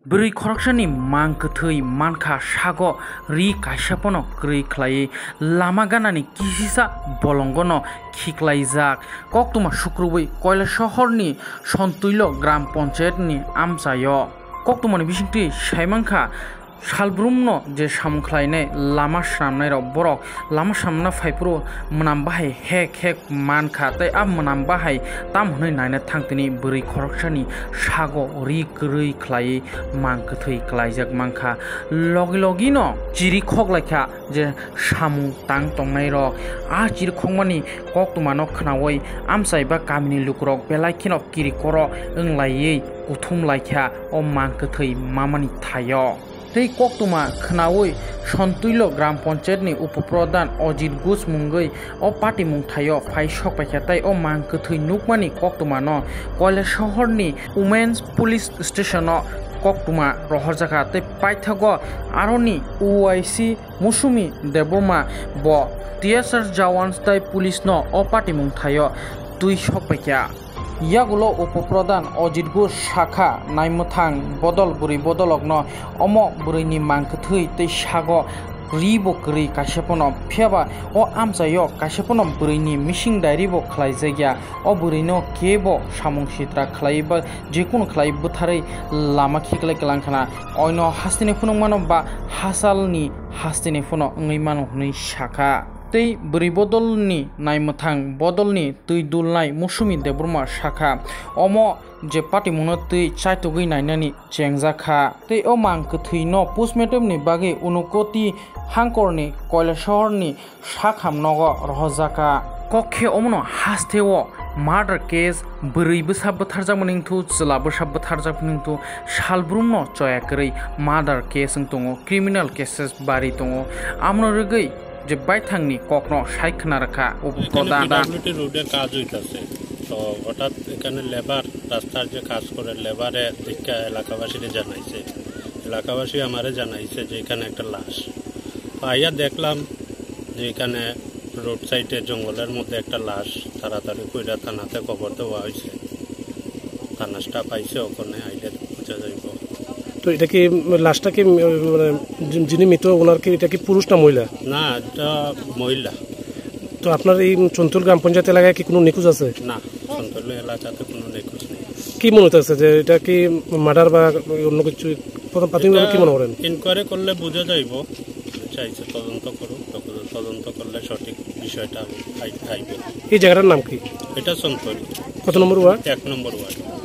Bwrwini khoroksani Mangkuthwi mankha Sago Ree kaisa kwrwi khlai Lama ganani kisisa Bolongono kulaijak koktuma sukrubui Kailasahar ni Sontuilo Gram Panchayat ni amsayo koktumani bisingti saimangkha salbrumno je samkhlainai lama samnai rok borok lama samna faipro mwnam bahai hek mankha tei a mwnam bahai tam hunai naina thangtini Bwrwini khoroksani Sago Ree kwrwi khlai Mangkuthwi kulaijak mankha logi no chiri khoklaikha je samung tang tongnai rok a chiri khongmani koktumano khnaoi amsaiba kamini lukrok belai khino kiri koro onglaiei uthum laikha o Mangkuthwi mamani thayo tei koktuma khnaoi Sontuilo Gram Panchayat ni upapradhan Ajit Ghos mungoi o party mung thayo phai sokpaikha tei o Mangkuthwi nukmani koktuma no Kailasahar ni Women's Police Station no koktuma rohorjaka tei paithago aroni OIC Musumi Deborma bo TSR Jawans tei police no o party mung thayo tui sokpaikha yagulo upapradhan Ajit Ghos shakha naimuthang bodol buri bodolokno omo Bwrwini Mangkuthwi tei Sago Ree bo kwrwi kaisapono phiaba o amsayo kaisapono Bwrwini missing diary bo khlaijagya o Bwrwini kebo samung sitra khlaiba jekono khlai butharai lama khiklai kalangkhana oino hastini phunungmano ba hasalni hastini phuno ngui mano hunai shakha tei bwrwi bodolni naimuthang bodolni tui dulnai Musumi Deborma shakha omo je party mungno tui chaitogui nainani chengjakha tei o Mangkuthwi no postmortem ni bagi unukoti hangkorni Kailasahar ni sakhamnogo rohjaka kokhe omono hasteo murder case bwrwi bwsab bwtharjakmaningthu chwla bwsab bwtharjakmaningthu salbrumno choya kwrwi murder case tongo criminal cases bari tongo amno rwgui যে বাইথাংনি কখনো সাইখনা রাখা উপপ্রধান রোডের কাজ হইতাছে তো হঠাৎ এখানে লেবার রাস্তার যে কাজ করে লেবারে দেখা এলাকাবাসীরা জানাইছে এলাকাবাসী আমারে জানাইছে যে এখানে একটা লাশ আইয়া দেখলাম যে এখানে রোড সাইডে জঙ্গলের মধ্যে একটা লাশ তাড়াতাড়ি কইরা থানাতে খবর দেওয়া হয়েছে থানা স্টাফ আইছে ওখানে আইলে বোঝা যাইব তো এটা কি লাশটা কি মানে যিনি মৃত ওনার কি এটা কি পুরুষ না মহিলা না এটা মহিলা তো আপনার এই চন্তুল গ্রাম পঞ্চায়েত এলাকায় কি কোনো নিখোঁজ আছে না চন্তুল এলাকাতে কোনো নিখোঁজ নেই কি মনে হচ্ছে যে এটা কি মার্ডার বা অন্য কিছু প্রাথমিকভাবে কি মনে করেন ইনকোয়ারি করলে বোঝা যাইব চাইছে তদন্ত করুক তদন্ত করলে সঠিক বিষয়টা আইবে এই জায়গাটার নাম কি এটা চন্তুল কত নম্বর ওয়ার্ড 1 নম্বর ওয়ার্ড